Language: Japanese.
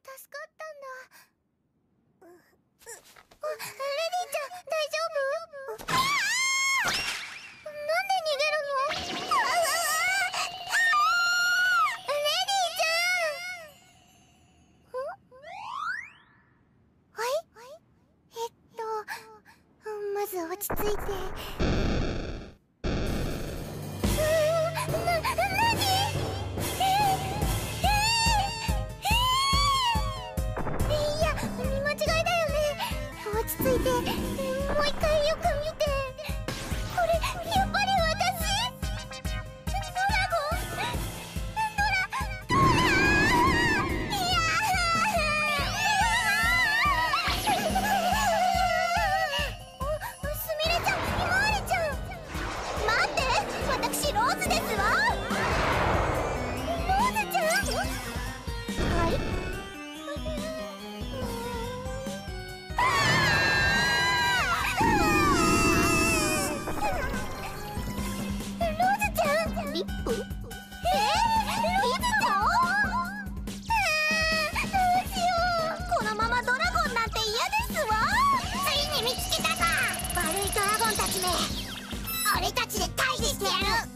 助かったんだ。レディちゃん、大丈夫？なんで逃げるの？レディちゃん。まず落ち着いて。落ち着いて、もう一回よく見て。これ、やっぱり私？ドラゴン？ドラいやすみれちゃん、ひまわりちゃん。待って、私ローズですわ。ローズちゃん？はい？リップ？ローズちゃん？どうしよう。このままドラゴンなんて嫌ですわ。ついに見つけたぞ。悪いドラゴンたちめ、俺たちで退治してやる。